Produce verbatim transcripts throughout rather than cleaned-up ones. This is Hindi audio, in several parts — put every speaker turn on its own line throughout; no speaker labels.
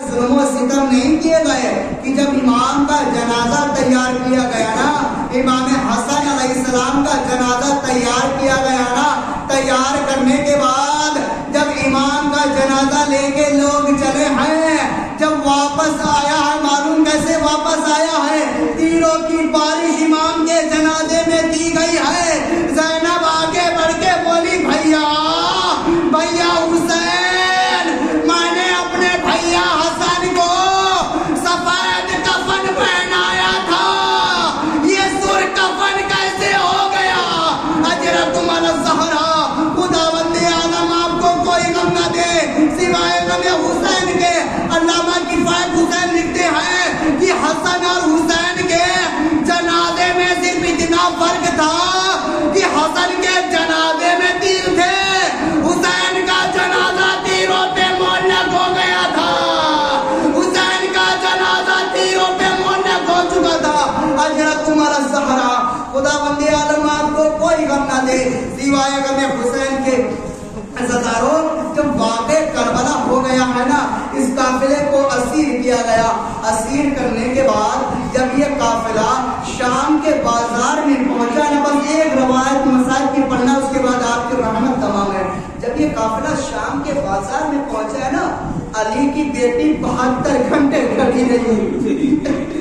जुल्म और सितम नहीं किए गए कि जब इमाम का जनाजा तैयार किया गया ना, इमाम हसन अलैहिस्सलाम का जनाजा तैयार किया गया ना, तैयार करने के बाद जब इमाम का जनाजा लेके लोग चले हैं, जब वापस आया है, मालूम कैसे वापस आया है? तीरों की बारिश इमाम के जनाजे में दी गई है। ज़ैनब आगे बढ़ के बोली, भैया भैया हुसैन, मैंने अपने भैया हसन को सफेद कफन पहनाया था, ये सुर कफन कैसे हो गया? अजरकुम अल-ज़हरा, खुदावंद आलम आपको कोई गम न दे सिवाय गम हुसैन के। अल्लामा किफ़ायत हुसैन लिखते हैं कि हसन और हुसैन के जनाजे में सिर्फ इतना फर्क था कि हसन के जनाजे में तीर थे, हुसैन का जनाजा तीरों पे मोहल्लक हो गया था। हुसैन का जनाजा तीरों पे मोहल्लक हो चुका था। अजरकुम अल-ज़हरा, खुदावंद आलम आपको कोई गम न दे सिवाय गम हुसैन के। अज़ादारों, जब वाक़े करबला हो गया है ना, इस काफिले को असीर किया गया। असीर करने के बाद जब ये काफिला शाम के बाजार में पहुंचा ना, बस एक रवायत मसाइल की पढ़ना, उसके बाद आपकी रहमत तमाम है। जब ये काफिला शाम के बाजार में पहुंचा है ना, अली की बेटी बहत्तर घंटे खड़ी रही।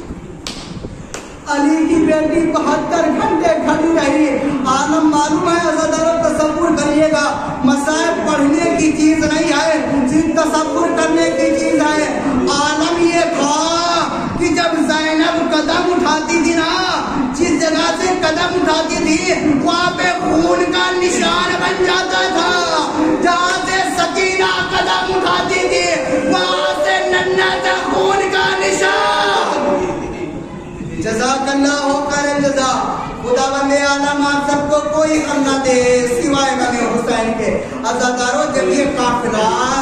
अली की बेटी बहत्तर घंटे खड़ी रही। आलम मालूम है, अज़ादारों तसव्वुर करिएगा, मसाइल पढ़ने की चीज नहीं है, सिर्फ तसव्वुर करने की चीज है। आलम ये था कि जब ज़ैनब कदम उठाती थी ना, जिस जगह से कदम उठाती थी वहाँ पे खून का निशान बन जाता था। जहाँ से सकीना कदम उठाती थी वहाँ से नन्हा सा खून का निशान। जज़ाकल्लाहु खैरल जज़ा। खुदावंद आलम आप सबको कोई गम न दे सिवाय गम हुसैन के। अज़ादारों, जब ये काफिला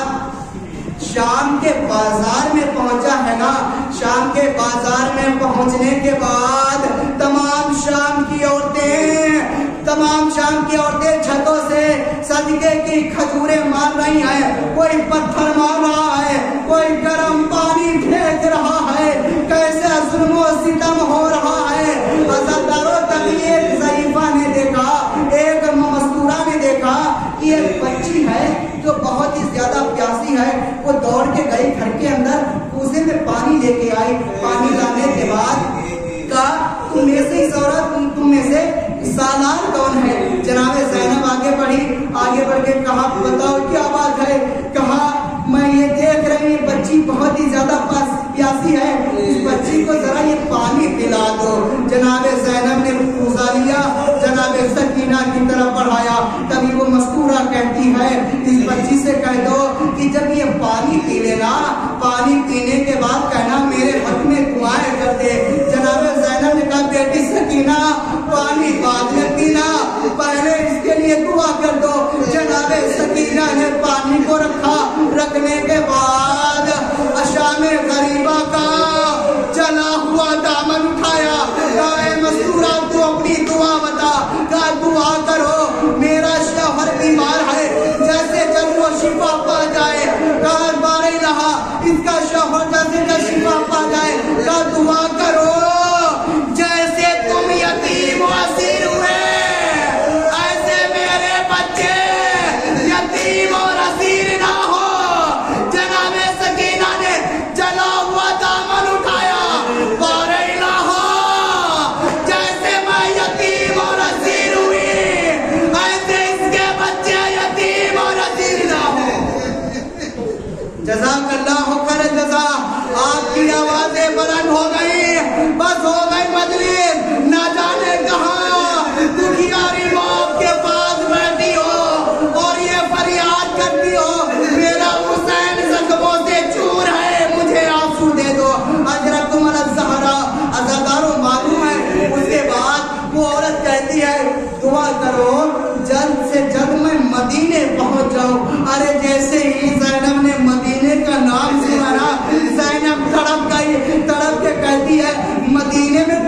शाम के बाजार में पहुंचा है ना, शाम के बाजार में पहुंचने के बाद तमाम शाम की औरतें तमाम शाम की औरतें छतों से सदके की खजूरें मार रही हैं, कोई पत्थर मार रहा है, कोई गर्म पानी फेंक रहा है, कैसे जुल्म और सितम हो रहा है। अज़ादारों, तभी एक ज़रीफा ने देखा, एक मस्तूरा ने देखा कि एक बच्ची है जो बहुत ही ज्यादा प्यासी है। वो दौड़ के गई घर के अंदर, कुएं में पानी लेके आई। पानी लाने के बाद कहा, तुम में से इस औरत तुम तुम में से सालार कौन है? जनाबे ज़ैनब आगे बढ़ी, आगे बढ़ के कहा, बताओ क्या बात है? कहा, मैं ये देख रही हूँ बच्ची बहुत ही ज्यादा प्यासी है, इस बच्ची को जरा ये पानी पिला दो। जनाबे ज़ैनब ने पूजा लिया, जनाबे सकीना की तरफ बढ़ाया। तभी वो मस्तूरा कहती है, इस बच्ची से कह दो कि जब ये पानी पी लेना, पानी पीने के बाद कहना मेरे हक में दुआएं कर दे। जनाबे ज़ैनब ने कहा, बेटी सकीना, पानी बाद में पीना, पहले इसके लिए दुआ कर दो। जनाबे सकीना ने पानी को रखा, रखने के बाद अशामे गरीबा का चला हुआ दामन उठाया। मस्तूरा, तू अपनी दुआ बता। कहा, दुआ करो, मेरा शौहर बीमार है, जैसे जब वो शिफा पा जाए। कहा, बारे रहा, इसका शौहर जैसे जब शिफा पा जाए। कहा, दुआ करो, जैसे तुम यतीम व असीर हुए ऐसे मेरे बच्चे यतीम और असीर ना हो। जनाबे सकीना ने जला हुआ दामन उठाया, बारे रहा, जैसे मैं यतीम और असीर हुई ऐसे इसके बच्चे यतीम और असीर ना हो। जज़ाकल्लाहु खैरल जज़ा। आपकी आवाजें बुलंद हो गई, बस हो गई मजलिस, ना जाने कहाँ दुखियारी मौत के पास बैठी हो और ये फरियाद करती हो, मेरा हुसैन जख्मों से चूर है, मुझे आंसू दे दो। अजरकुम अल-ज़हरा। अज़ादारों, मालूम है उसके बाद वो औरत कहती है, दुआ करो जल्द से जल्द मैं मदीने पहुंच जाऊं। अरे जैसे ही ज़ैनब ने मदीने का नाम सुना ना, ज़ैनब तड़प गई, तड़प के कहती है, मदीने में